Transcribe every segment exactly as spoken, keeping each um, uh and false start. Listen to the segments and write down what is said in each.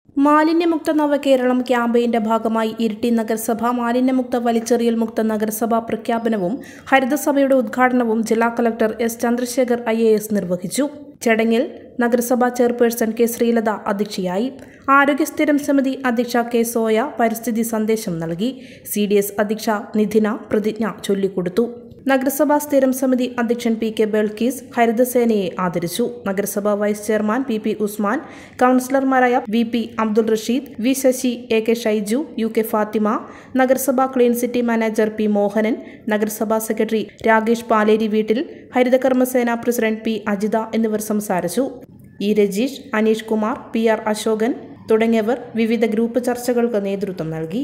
മാലിന്യമുക്ത നവകേരളം ക്യാമ്പയിന്റെ ഭാഗമായി ഇരിട്ടി നഗരസഭ മാലിന്യമുക്ത വലിച്ചെറിയൽ മുക്ത നഗരസഭാ പ്രഖ്യാപനവും ഹരിതസഭയുടെ ഉദ്ഘാടനവും ജില്ലാ collector S Chandrasekhar I A S നിർവഹിച്ചു. ചടങ്ങിൽ നഗരസഭാ ചെയർപേഴ്സൺ കെ ശ്രീലത അധ്യക്ഷയായി. ആരോഗ്യ സ്ഥിരം സമിതി അധ്യക്ഷ കെ സോയ പരിസ്ഥിതി സന്ദേശം നൽകി. സി ഡി എസ് അധ്യക്ഷ നിധിന പ്രതിജ്ഞ ചൊല്ലിക്കൊടുത്തു. നഗരസഭാ സ്ഥിരം സമിതി അധ്യക്ഷൻ പി കെ ബൽക്കീസ് ഹരിതസേനയെ ആദരിച്ചു. നഗരസഭാ vice chairman P P Usman, കൌൺസിലർമാരായ V P Abdul Rasheed, V Sasi, A K Shaiju, U K Fathima, നഗരസഭാ clean city manager P Mohanan, നഗരസഭാ സെക്രട്ടറി രാകേഷ് പാലേരി വീട്ടിൽ, ഹരിതകർമ്മസേന പ്രസിഡന്റ് പി അജിത എന്നിവർ സംസാരിച്ചു. E Rajeesh, Aneesh Kumar, P R Ashokan തുടങ്ങിയവർ വിവിധ ഗ്രൂപ്പ് ചർച്ചകൾക്ക് നേതൃത്വം നൽകി.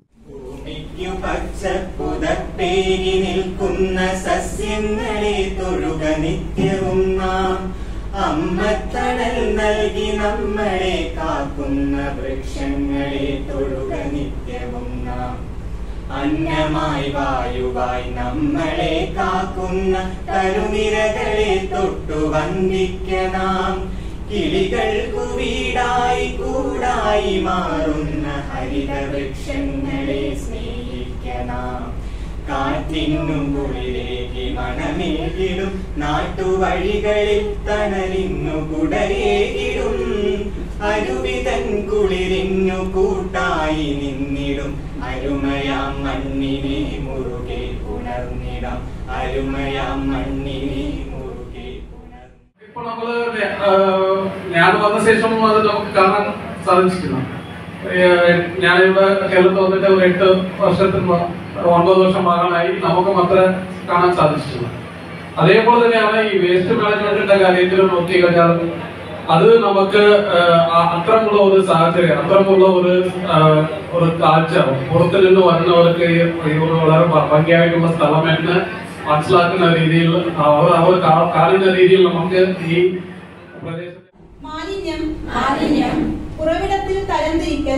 പച്ചപ്പുതപ്പേരി നിൽക്കുന്ന സസ്യങ്ങളെ തൊഴുക നിത്യവും നാം. അമ്മത്തണൽ നൽകി നമ്മളെ കാക്കുന്ന വൃക്ഷങ്ങളെ തൊഴുക നിത്യവും നാം. അന്നമായി വായുവായി നമ്മളെ കാക്കുന്ന തരുനിരകളെ തൊട്ടു വന്ദിക്കണം. കിളികൾക്കു വീടായി കൂടായി മാറുന്ന ഹരിത വൃക്ഷങ്ങളെ സ്നേഹിക്കണം. കാറ്റിനു കുളിരേകി മണമേകിടും നാട്ടുവഴികളിൽ തണലിന്നു കുടരേകിടും. അരുവിതൻ കുളിരിന്നു കൂട്ടായി നിന്നിടും. അരുമയാം മണ്ണിനെ മുറുകെ ഉണർന്നിടാം. അരുമയാം മണ്ണിനെ മുറുകെ ഉണർ ഇപ്പോൾ നമ്മള് ഞാൻ വന്ന ശേഷം അത് നമുക്ക് കാണാൻ സാധിച്ചിട്ടില്ല. ഞാനിവിടെ കേരളത്തിൽ വന്നിട്ട് ഒരു എട്ട് വർഷത്തിന് ഒൻപത് വർഷം ആകാനായി നമുക്കും അത്ര കാണാൻ സാധിച്ചിട്ടില്ല. അതേപോലെ തന്നെയാണ് ഈ വേസ്റ്റ് മാനേജ്മെന്റിന്റെ കാര്യത്തിൽ നോക്കി കഴിഞ്ഞാൽ അത് നമുക്ക് അത്തരമുള്ള ഒരു സാഹചര്യം, അത്തരമുള്ള ഒരു ഒരു കാഴ്ച പുറത്തു നിന്ന് വരുന്നവർക്ക് വളരെ ഭംഗിയായിട്ടുള്ള സ്ഥലം എന്ന് മനസ്സിലാക്കുന്ന രീതിയിൽ അവർ അവർ കാണുന്ന രീതിയിൽ നമുക്ക് ഈ പ്രദേശം മാലിന്യം മാലിന്യം ഉറവിടത്തിൽ തരംതിരിക്കൽ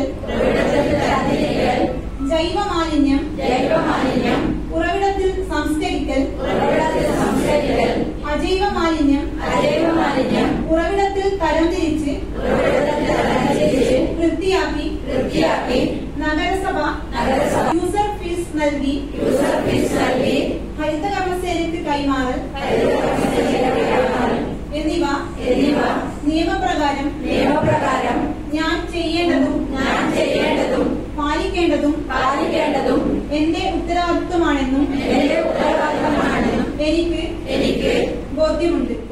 ജൈവ മാലിന്യം ജൈവ മാലിന്യം ഉറവിടത്തിൽ സംസ്കരിക്കൽ അജൈവ മാലിന്യം അജൈവ മാലിന്യം ഉറവിടത്തിൽ തരംതിരിച്ച് വൃത്തിയാക്കി വൃത്തിയാക്കി നഗരസഭ നഗരസഭ യൂസർ ഫീസ് നൽകി യൂസർ ഫീസ് നൽകി ഹരിതകർമ്മസേനയ്ക്ക് കൈമാറൽ എന്നിവ എന്നിവ നിയമപ്രകാരം നിയമപ്രകാരം ഞാൻ ചെയ്യേണ്ടതും ഞാൻ ചെയ്യേണ്ടതും പാലിക്കേണ്ടതും പാലിക്കേണ്ടതും എന്റെ ഉത്തരവാദിത്വമാണെന്നും എന്റെ ഉത്തരവാദിത്വമാണെന്നും എനിക്ക് എനിക്ക് ബോധ്യമുണ്ട്.